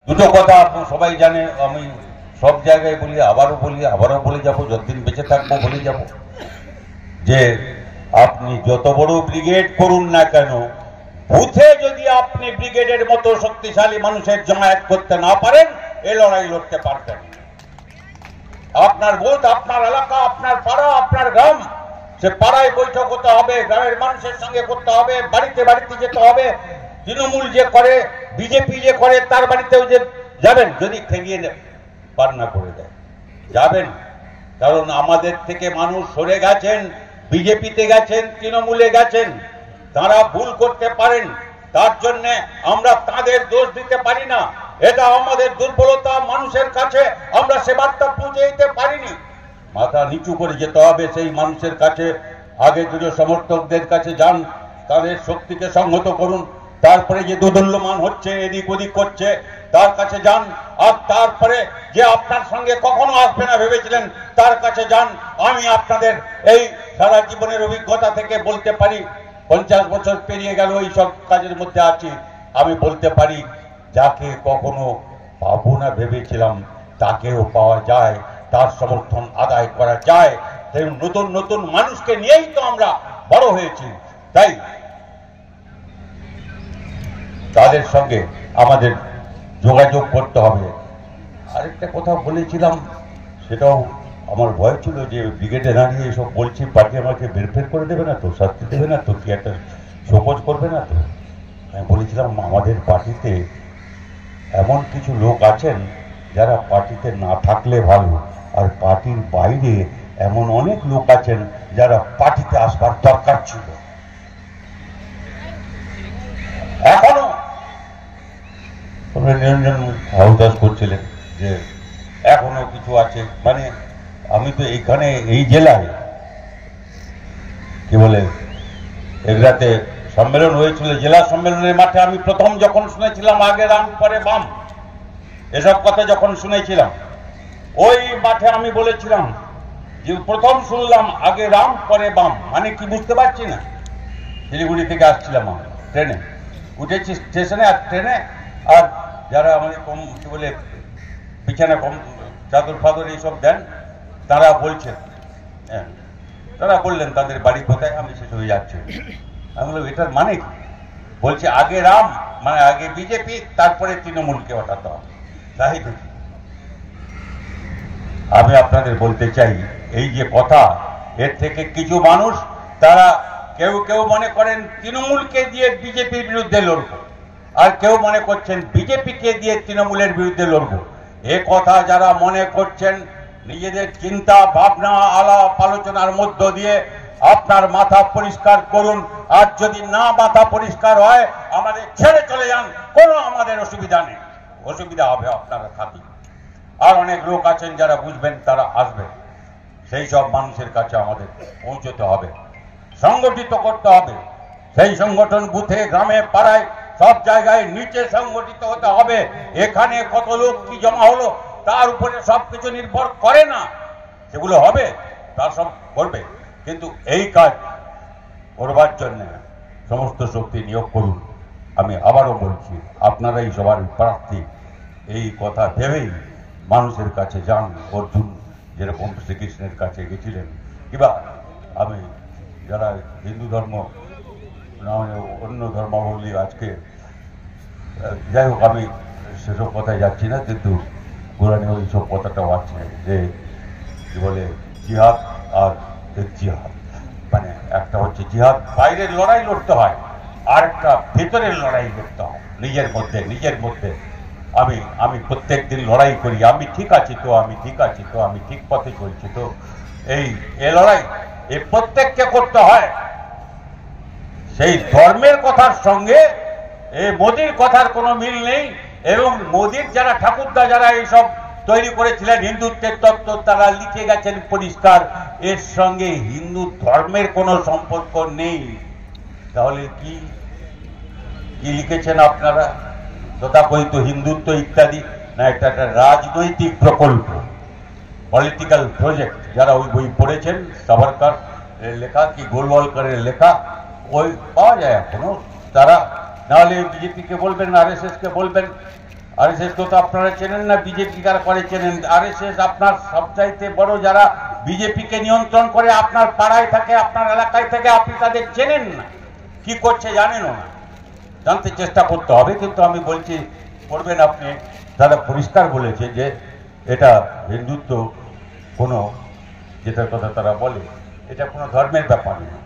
দুটো কথা সবাই জানে, আমি সব জায়গায় বলি, আবারও বলে যাব, যতদিন বেঁচে থাকবো বলে যাব, যে আপনি যত বড় ব্রিগেড করুন না কেন, বুথে যদি আপনি ব্রিগেডের মতো শক্তিশালী মানুষের জমায়েত করতে না পারেন, এই লড়াই লড়তে পারবেন। আপনার বুথ, আপনার এলাকা, আপনার পাড়া, আপনার গ্রাম, সে পাড়ায় বৈঠক হতে হবে, গ্রামের মানুষের সঙ্গে করতে হবে, বাড়িতে বাড়িতে যেতে হবে। তৃণমূল যে করে, বিজেপি যে করে, তার বাড়িতেও যে যাবেন, যদি খেলিয়ে পার না করে দেয় যাবেন। কারণ আমাদের থেকে মানুষ সরে গেছেন, বিজেপিতে গেছেন, তৃণমূলে গেছেন। তারা ভুল করতে পারেন, তার জন্য আমরা তাদের দোষ দিতে পারি না। এটা আমাদের দুর্বলতা, মানুষের কাছে আমরা সে বার্তা পৌঁছে দিতে পারিনি। মাথা নিচু করে যেতে হবে সেই মানুষের কাছে। আগে দুটো সমর্থকদের কাছে যান, তাদের শক্তিকে সংহত করুন। তারপরে যে দোদুল্যমান হচ্ছে, এদিক ওদিক করছে, তার কাছে যান। আর তারপরে যে আপনার সঙ্গে কখনো আসবে না ভেবেছিলেন, তার কাছে যান। আমি আপনাদের এই সারা জীবনের অভিজ্ঞতা থেকে বলতে পারি, 50 বছর পেরিয়ে গেল এই সব কাজের মধ্যে আছি, আমি বলতে পারি যাকে কখনো পাবো না ভেবেছিলাম, তাকেও পাওয়া যায়, তার সমর্থন আদায় করা যায়। তাই নতুন নতুন মানুষকে নিয়েই তো আমরা বড় হয়েছি। তাই তাদের সঙ্গে আমাদের যোগাযোগ করতে হবে। আরেকটা কথা বলেছিলাম, সেটাও আমার ভয় ছিল যে ব্রিগেডে দাঁড়িয়ে এসব বলছি, পার্টি আমাকে বেরফের করে দেবে না তো, শাস্তি দেবে না তো, কি একটা শোকজ করবে না তো। আমি বলেছিলাম আমাদের পার্টিতে এমন কিছু লোক আছেন যারা পার্টিতে না থাকলে ভালো, আর পার্টির বাইরে এমন অনেক লোক আছেন যারা পার্টিতে আসবার দরকার ছিল। এখনো নিরঞ্জন হাউদাস করছিলেন যে এখনো কিছু আছে, মানে আমি তো এইখানে এই জেলায় কি বলে এগুলাতে সম্মেলন হয়েছিল, জেলা সম্মেলনের মাঠে আমি প্রথম যখন শুনেছিলাম আগে রাম পরে বাম, এসব কথা যখন শুনেছিলাম, ওই মাঠে আমি বলেছিলাম যে প্রথম শুনলাম আগে রাম পরে বাম, মানে কি বুঝতে পারছি না। শিলিগুড়ি থেকে আসছিলাম আমি ট্রেনে, উঠেছি স্টেশনে, আর ট্রেনে আর যারা আমাদের কম কি বলে বিছানা কম চাদর ফাদর এইসব দেন, তারা বলছেন, হ্যাঁ তারা বললেন তাদের বাড়ি কোথায়, আমি শেষ হয়ে যাচ্ছি। আমি বললাম এটার মানে কি? বলছে আগে রাম মানে আগে বিজেপি, তারপরে তৃণমূলকে হটাতে হবে। তাই দেখি আমি আপনাদের বলতে চাই, এই যে কথা, এর থেকে কিছু মানুষ তারা কেউ কেউ মনে করেন তৃণমূলকে দিয়ে বিজেপির বিরুদ্ধে লড়বো, আর কেউ মনে করছেন বিজেপিকে দিয়ে তৃণমূলের বিরুদ্ধে লড়বো। এ কথা যারা মনে করছেন, নিজেদের চিন্তা ভাবনা আলাপ আলোচনার মধ্য দিয়ে আপনার মাথা পরিষ্কার করুন। আর যদি না মাথা পরিষ্কার হয়, আমাদের ছেড়ে চলে যান, কোনো আমাদের অসুবিধা নেই। অসুবিধা হবে আপনারা থাকি, আর অনেক লোক আছেন যারা বুঝবেন, তারা আসবেন। সেই সব মানুষের কাছে আমাদের পৌঁছতে হবে, সংগঠিত করতে হবে। সেই সংগঠন বুথে, গ্রামে, পাড়ায়, সব জায়গায় নিচে সংগঠিত হতে হবে। এখানে কত লোক কি জমা হলো তার উপরে সবকিছু নির্ভর করে না, সেগুলো হবে, তার সব করবে, কিন্তু এই কাজ করবার জন্য সমস্ত শক্তি নিয়োগ করুন। আমি আবারও বলছি, আপনারাই সবার প্রার্থী, এই কথা ভেবেই মানুষের কাছে যান। অর্জুন যেরকম শ্রীকৃষ্ণের কাছে গেছিলেন, কিংবা আমি যারা হিন্দু ধর্ম অন্য ধর্মাবলী আজকে, যাই হোক আমি সেসব কথায় যাচ্ছি না, কিন্তু কোরআনে ওই সব কথাটাও আছে যে কি বলে জিহাদ আর জিহাদ, মানে একটা হচ্ছে জিহাদ বাইরের লড়াই লড়তে হয়, আর একটা ভেতরের লড়াই লড়তে হয় নিজের মধ্যে। নিজের মধ্যে আমি প্রত্যেক দিন লড়াই করি, আমি ঠিক আছি তো, আমি ঠিক আছি তো, আমি ঠিক পথে চলছি তো। এই লড়াই এই প্রত্যেককে করতে হয়। সেই ধর্মের কথার সঙ্গে এই মোদির কথার কোনো মিল নেই। এবং মোদির যারা ঠাকুরদা যারা এইসব তৈরি করেছিলেন হিন্দুত্বের তত্ত্ব, তারা লিখে গেছেন পরিষ্কার, এর সঙ্গে হিন্দু ধর্মের কোনো সম্পর্ক নেই। তাহলে কি লিখেছেন আপনারা? তথাকথিত হিন্দুত্ব ইত্যাদি না, এটা একটা রাজনৈতিক প্রকল্প, পলিটিক্যাল প্রজেক্ট। যারা ওই বই পড়েছেন, সাভারকার লেখা কি গোলওয়ালকারের লেখা, ওই পাওয়া যায় এখনো। তারা নাহলে বিজেপিকে বলবেন, RSS কে বলবেন, আরএসএস তো আপনারা চেনেন না, বিজেপি কারা করে চেনেন। আরএসএস আপনার সবচাইতে বড় যারা বিজেপিকে নিয়ন্ত্রণ করে আপনার পাড়ায় থাকে, আপনার এলাকায় থেকে, আপনি তাদের চেনেন না, কি করছে জানেনও না। জানতে চেষ্টা করতে হবে, কিন্তু আমি বলছি করবেন আপনি। তারা পরিষ্কার বলেছে যে এটা হিন্দুত্ব কোনো, যেটার কথা তারা বলে, এটা কোনো ধর্মের ব্যাপার নয়।